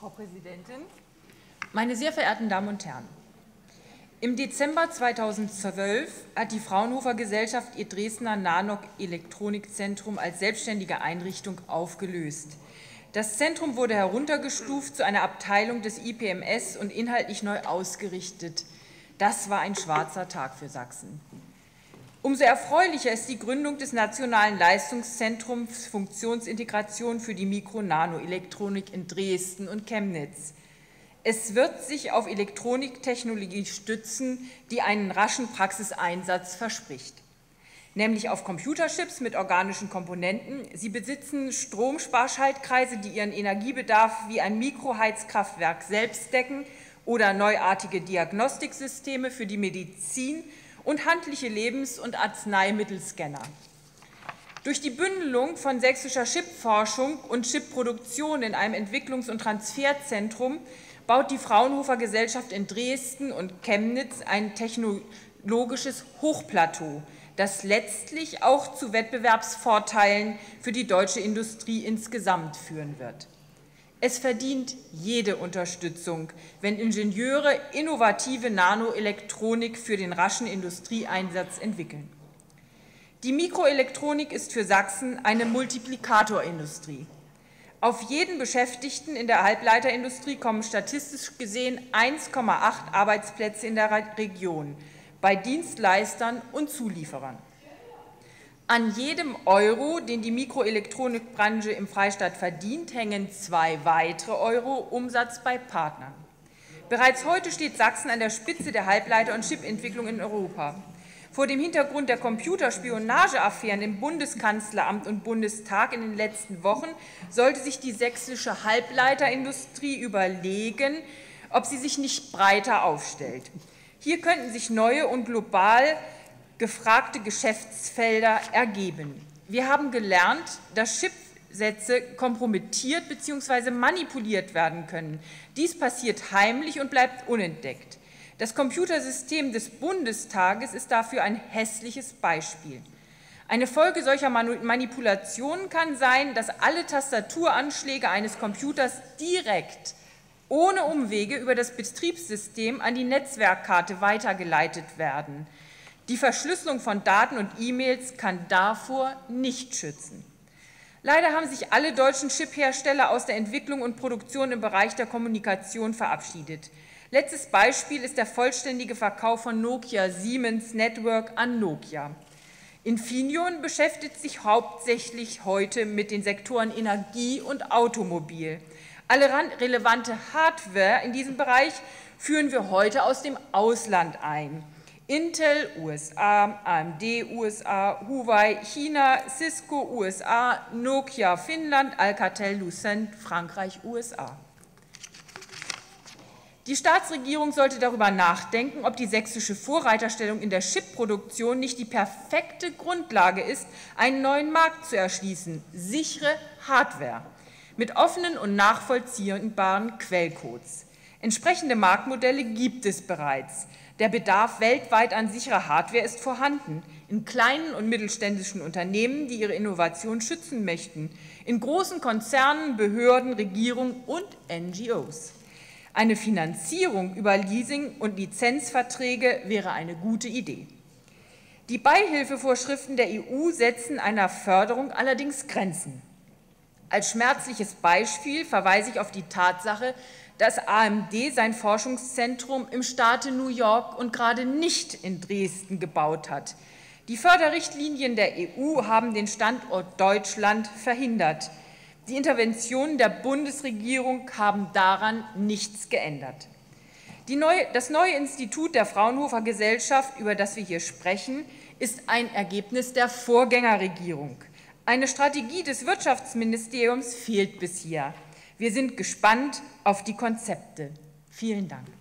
Frau Präsidentin, meine sehr verehrten Damen und Herren! Im Dezember 2012 hat die Fraunhofer Gesellschaft ihr Dresdner Nanoc-Elektronikzentrum als selbstständige Einrichtung aufgelöst. Das Zentrum wurde heruntergestuft zu einer Abteilung des IPMS und inhaltlich neu ausgerichtet. Das war ein schwarzer Tag für Sachsen. Umso erfreulicher ist die Gründung des Nationalen Leistungszentrums Funktionsintegration für die Mikro-Nano-Elektronik in Dresden und Chemnitz. Es wird sich auf Elektroniktechnologie stützen, die einen raschen Praxiseinsatz verspricht, nämlich auf Computerchips mit organischen Komponenten. Sie besitzen Stromsparschaltkreise, die ihren Energiebedarf wie ein Mikroheizkraftwerk selbst decken, oder neuartige Diagnostiksysteme für die Medizin und handliche Lebens- und Arzneimittelscanner. Durch die Bündelung von sächsischer Chipforschung und Chipproduktion in einem Entwicklungs- und Transferzentrum baut die Fraunhofer Gesellschaft in Dresden und Chemnitz ein technologisches Hochplateau, das letztlich auch zu Wettbewerbsvorteilen für die deutsche Industrie insgesamt führen wird. Es verdient jede Unterstützung, wenn Ingenieure innovative Nanoelektronik für den raschen Industrieeinsatz entwickeln. Die Mikroelektronik ist für Sachsen eine Multiplikatorindustrie. Auf jeden Beschäftigten in der Halbleiterindustrie kommen statistisch gesehen 1,8 Arbeitsplätze in der Region, bei Dienstleistern und Zulieferern. An jedem Euro, den die Mikroelektronikbranche im Freistaat verdient, hängen 2 weitere Euro Umsatz bei Partnern. Bereits heute steht Sachsen an der Spitze der Halbleiter- und Chipentwicklung in Europa. Vor dem Hintergrund der Computerspionageaffären im Bundeskanzleramt und Bundestag in den letzten Wochen sollte sich die sächsische Halbleiterindustrie überlegen, ob sie sich nicht breiter aufstellt. Hier könnten sich neue und global gefragte Geschäftsfelder ergeben. Wir haben gelernt, dass Chipsätze kompromittiert bzw. manipuliert werden können. Dies passiert heimlich und bleibt unentdeckt. Das Computersystem des Bundestages ist dafür ein hässliches Beispiel. Eine Folge solcher Manipulationen kann sein, dass alle Tastaturanschläge eines Computers direkt, ohne Umwege, über das Betriebssystem an die Netzwerkkarte weitergeleitet werden. Die Verschlüsselung von Daten und E-Mails kann davor nicht schützen. Leider haben sich alle deutschen Chiphersteller aus der Entwicklung und Produktion im Bereich der Kommunikation verabschiedet. Letztes Beispiel ist der vollständige Verkauf von Nokia Siemens Network an Nokia. Infineon beschäftigt sich hauptsächlich heute mit den Sektoren Energie und Automobil. Alle relevante Hardware in diesem Bereich führen wir heute aus dem Ausland ein. Intel, USA, AMD, USA, Huawei, China, Cisco, USA, Nokia, Finnland, Alcatel, Lucent, Frankreich, USA. Die Staatsregierung sollte darüber nachdenken, ob die sächsische Vorreiterstellung in der Chipproduktion nicht die perfekte Grundlage ist, einen neuen Markt zu erschließen: sichere Hardware mit offenen und nachvollziehbaren Quellcodes. Entsprechende Marktmodelle gibt es bereits. Der Bedarf weltweit an sicherer Hardware ist vorhanden, in kleinen und mittelständischen Unternehmen, die ihre Innovation schützen möchten, in großen Konzernen, Behörden, Regierungen und NGOs. Eine Finanzierung über Leasing- und Lizenzverträge wäre eine gute Idee. Die Beihilfevorschriften der EU setzen einer Förderung allerdings Grenzen. Als schmerzliches Beispiel verweise ich auf die Tatsache, dass AMD sein Forschungszentrum im Staate New York und gerade nicht in Dresden gebaut hat. Die Förderrichtlinien der EU haben den Standort Deutschland verhindert. Die Interventionen der Bundesregierung haben daran nichts geändert. Das neue Institut der Fraunhofer Gesellschaft, über das wir hier sprechen, ist ein Ergebnis der Vorgängerregierung. Eine Strategie des Wirtschaftsministeriums fehlt bisher. Wir sind gespannt auf die Konzepte. Vielen Dank.